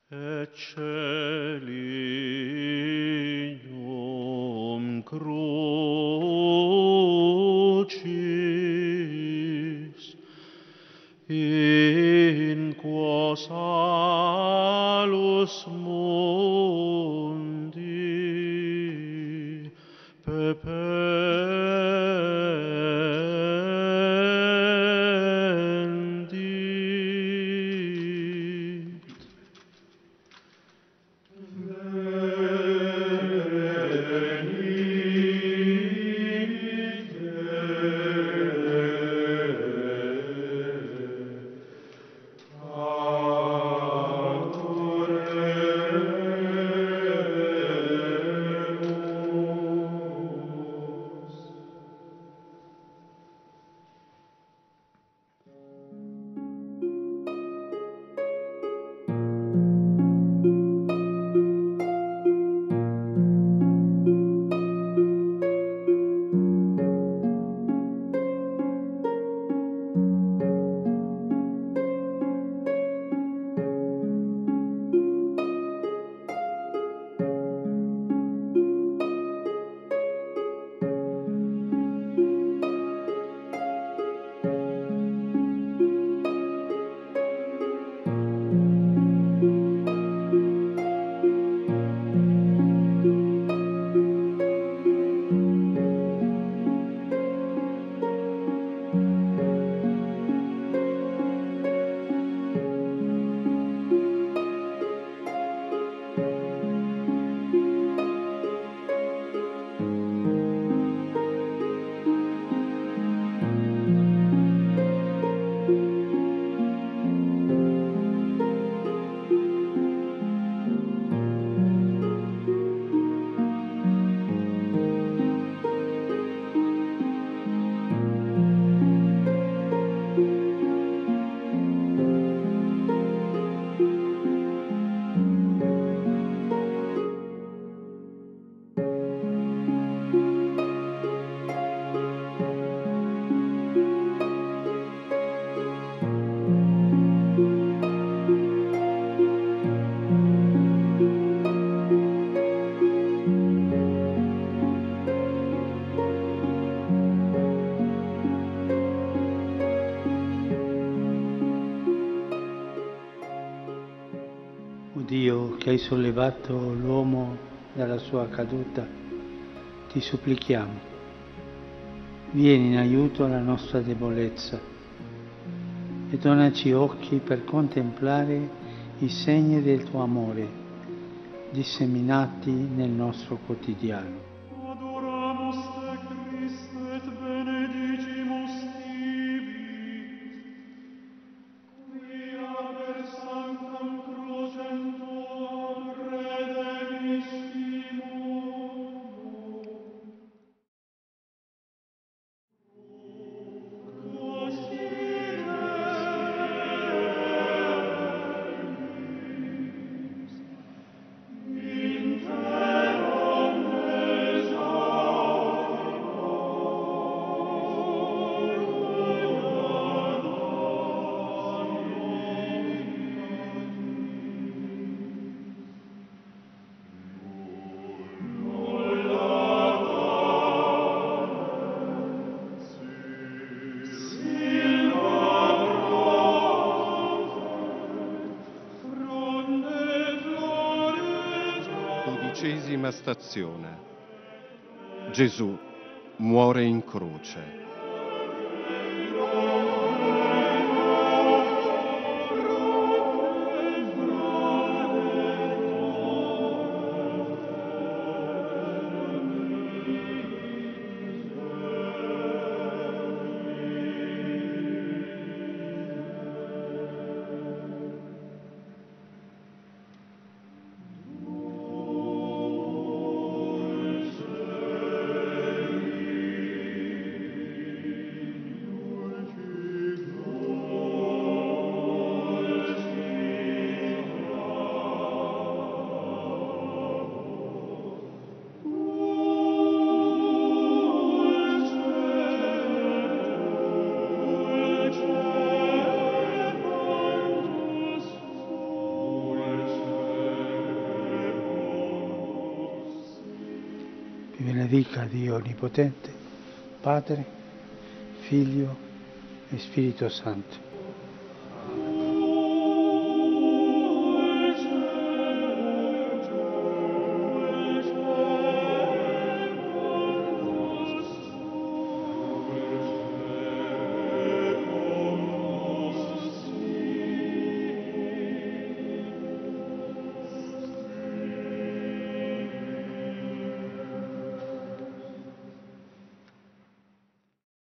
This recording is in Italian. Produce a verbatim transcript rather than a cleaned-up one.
et celium crucis, in quo salus mundi pependit. O Dio, che hai sollevato l'uomo dalla sua caduta, ti supplichiamo, vieni in aiuto alla nostra debolezza e donaci occhi per contemplare i segni del tuo amore disseminati nel nostro quotidiano. Adoramus te, Christe, et benedicimus tibi, quia per sanctam crucem tuam redemissimus. Dodicesima stazione. Gesù muore in croce. Vi benedica Dio Onnipotente, Padre, Figlio e Spirito Santo.